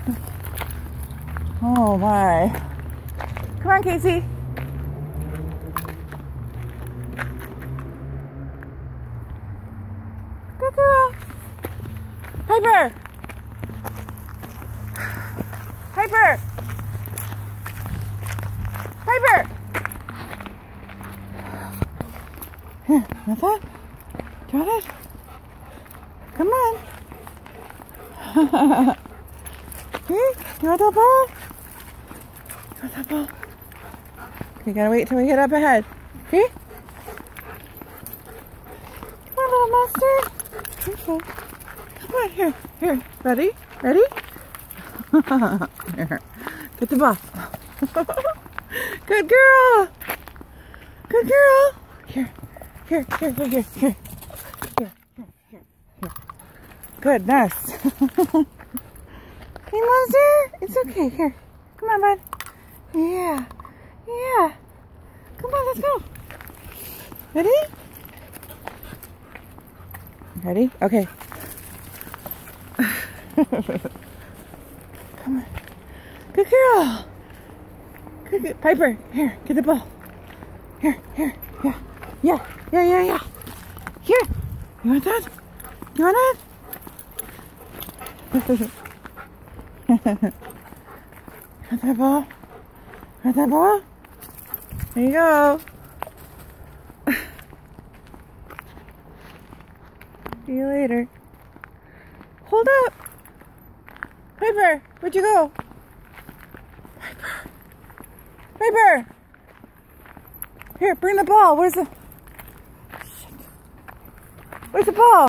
Oh my. Come on, Casey. Good girl. Piper. Piper. Piper. Here, want that? Do you want it? Come on. Here, you want that ball? You want that ball? Okay, gotta wait till we get up ahead. Okay? Come on, little monster. Okay. Come on, here. Here. Ready? Ready? Here. Get the ball. Good girl. Good girl. Here. Here, here, here, here, here. Here, here, here, here. Goodness. Hey, monster. It's okay. Here. Come on, bud. Yeah. Yeah. Come on, let's go. Ready? Ready? Okay. Come on. Good girl. Good, good. Piper, here, get the ball. Here, here, yeah. Yeah, yeah, yeah, yeah. Here. You want that? You want it? Want that ball? Want that ball? There you go. See you later. Hold up. Piper, where'd you go? Piper. Piper. Here, bring the ball. Where's the... Shit. Where's the ball?